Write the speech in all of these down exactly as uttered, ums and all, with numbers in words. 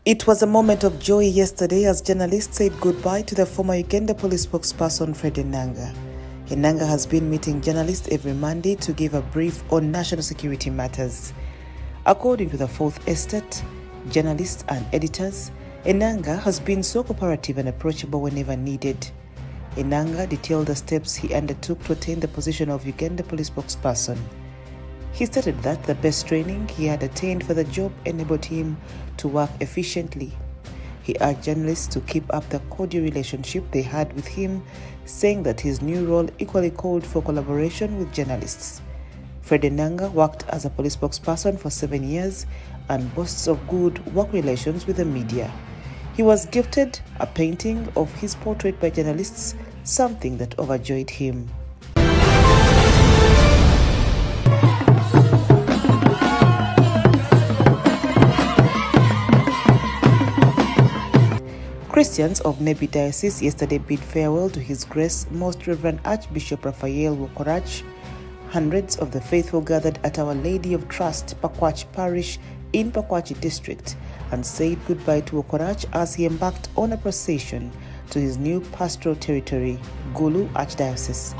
It was a moment of joy yesterday as journalists said goodbye to the former Uganda police spokesperson Fred Enanga. Enanga has been meeting journalists every Monday to give a brief on national security matters. According to the Fourth Estate, journalists and editors, Enanga has been so cooperative and approachable whenever needed. Enanga detailed the steps he undertook to attain the position of Uganda police spokesperson. He stated that the best training he had attained for the job enabled him to work efficiently. He urged journalists to keep up the cordial relationship they had with him, saying that his new role equally called for collaboration with journalists. Fred Enanga worked as a police spokesperson for seven years and boasts of good work relations with the media. He was gifted a painting of his portrait by journalists, something that overjoyed him. Christians of Nebbi Diocese yesterday bid farewell to His Grace Most Reverend Archbishop Raphael Wokorach. Hundreds of the faithful gathered at Our Lady of Trust, Pakwach Parish in Pakwach District and said goodbye to Wokorach as he embarked on a procession to his new pastoral territory, Gulu Archdiocese.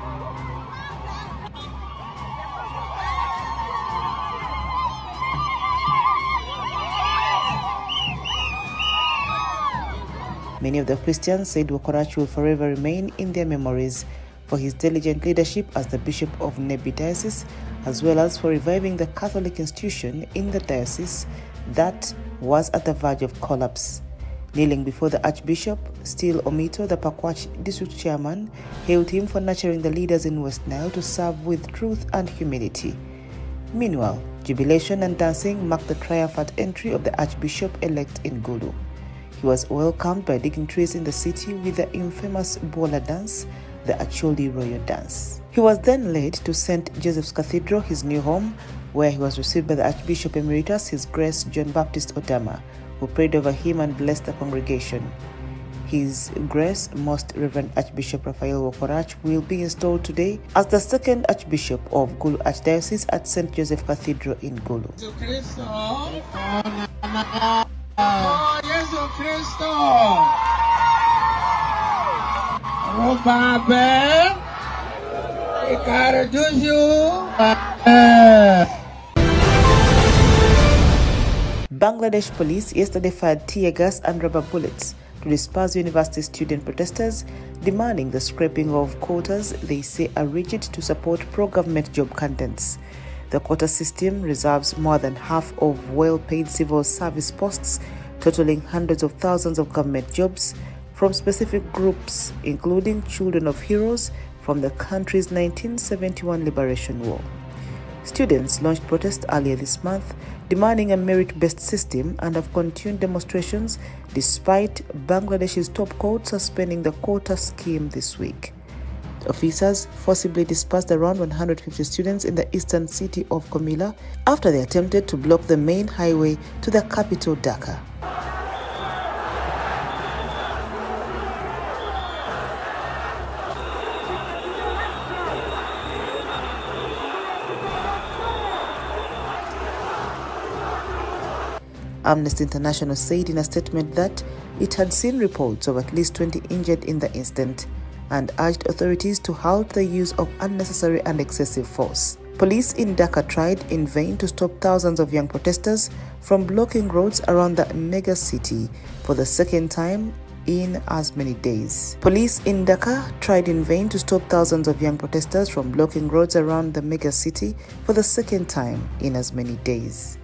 Many of the Christians said Wokorach will forever remain in their memories for his diligent leadership as the Bishop of Nebbi Diocese, as well as for reviving the Catholic institution in the diocese that was at the verge of collapse. Kneeling before the Archbishop, Still Omito, the Pakwach District Chairman, hailed him for nurturing the leaders in West Nile to serve with truth and humility. Meanwhile, jubilation and dancing marked the triumphant entry of the Archbishop-elect in Gulu. He was welcomed by dignitaries in the city with the infamous Bola dance, the Acholi Royal dance. He was then led to Saint Joseph's Cathedral, his new home, where he was received by the Archbishop Emeritus, His Grace John Baptist Odama, who prayed over him and blessed the congregation. His Grace Most Reverend Archbishop Raphael Wokorach will be installed today as the second Archbishop of Gulu Archdiocese at Saint Joseph Cathedral in Gulu. Oh, Yesu Kristo. Rubabe. Ikarajuju. Bangladesh police yesterday fired tear gas and rubber bullets to disperse university student protesters demanding the scrapping of quotas they say are rigid to support pro-government job candidates. The quota system reserves more than half of well-paid civil service posts, totaling hundreds of thousands of government jobs from specific groups, including children of heroes from the country's nineteen seventy-one Liberation War. Students launched protests earlier this month, demanding a merit-based system and have continued demonstrations despite Bangladesh's top court suspending the quota scheme this week. Officers forcibly dispersed around one hundred fifty students in the eastern city of Comilla after they attempted to block the main highway to the capital, Dhaka. Amnesty International said in a statement that it had seen reports of at least twenty injured in the incident and urged authorities to halt the use of unnecessary and excessive force. Police in Dhaka tried in vain to stop thousands of young protesters from blocking roads around the mega city for the second time in as many days. Police in Dhaka tried in vain to stop thousands of young protesters from blocking roads around the mega city for the second time in as many days.